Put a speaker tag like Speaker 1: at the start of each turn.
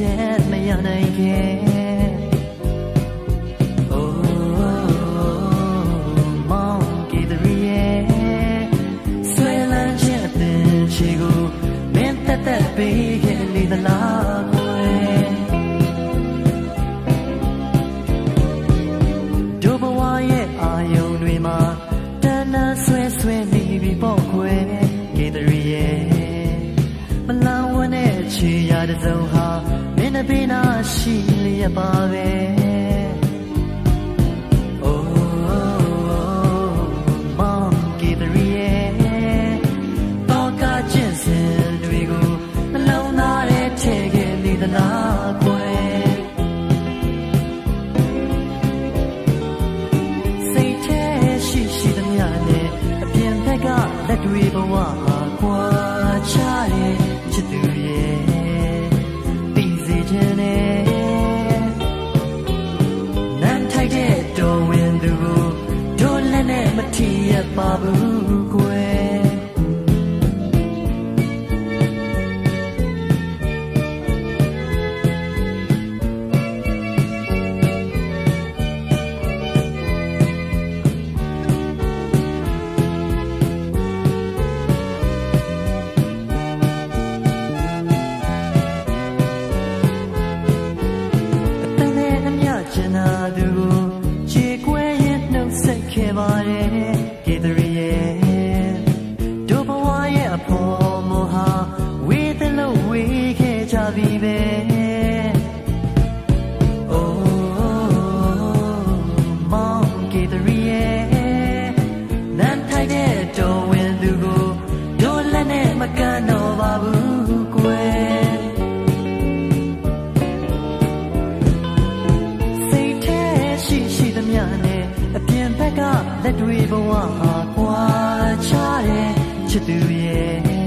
Speaker 1: ချက်မရနိုင်ခဲ့မောင်ကီတရီရဲ့ဆွဲလန်းချက်အပင်ချီကိုမင်းတက်တက်ပေးခဲ့လေသလားခွဲဒုဘဝရဲ့အာယုံတွေမှာတဏ္ဍဆွဲဆွဲနေပြီပေါ့ခွဲကီတရီရဲ့မလောင်ဝနဲ့ချီရတဲ့စုံဟာမင်းနှပေးနာရှိလျက်ပါပဲတွေဘဝကွာချတဲ့ချစ်သူရဲ့ပြီးစေခြင်းနဲ့နမ်းထိုက်တဲ့တော်ဝင်သူကိုတို့လည်းနဲ့မထီရပါဘူးကွယ်ကျန်တာသူကိုခြေကွဲရင်နှုတ်ဆက်ခဲ့ပါတယ်ကေတရီရဲ့ဒုဘဝရဲ့အဖို့မဟာဝေးတယ်လို့ဝေးခဲ့ကြပြီပဲအိုးမောင်ကေတရီရဲ့နမ်းထိုက်တဲ့တော်ဝင်သူကိုတို့လည်းနဲ့မကန်တော့ပါဘူးကွယ်အပြင်ဘက်ကလက်တွေဘဝကွာချတဲ့ချစ်သူရဲ့